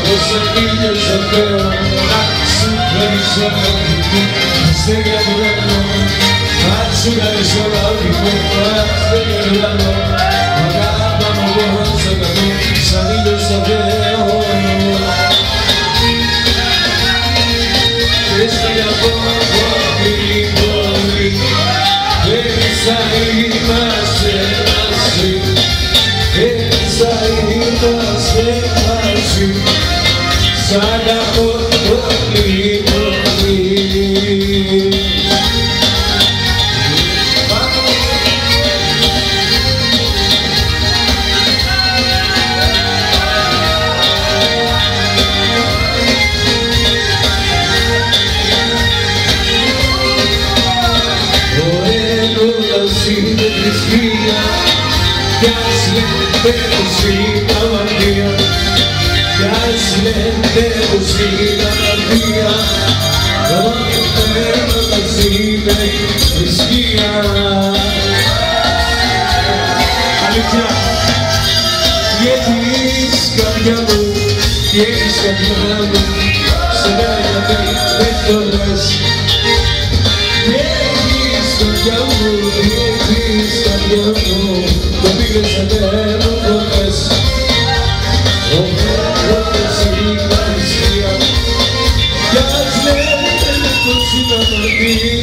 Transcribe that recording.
όσα ήλιος θα φέρω να σου χαρίσω αγαπητή αστέρια του ουρανού να σου χαρίσω αγαπητή αστέρια του ουρανού αγάπα μου εγώ σ' αγαπώ σαν ήλιος θα φέρω και στην απόφωνη πόλη εμείς θα είμαστε μαζί εμείς θα είμαστε μαζί σ' αγαπώ πολύ πολύ. Είναι θρησκεία κι ας λέτε πως είναι αμαρτία κι ας λέτε πως είναι αμαρτία το έρωτας είναι θρησκεία. Αλήθεια, τι έχεις καρδιά μου, τι έχεις καρδιά μου σε μένα γιατί δεν το λες. Καρδιά μου, έχεις καρδιά μου, το πήγες δεν μου το πες. Ο έρωτας είναι αριστεία κι ας λέτε πως είναι αμαρτία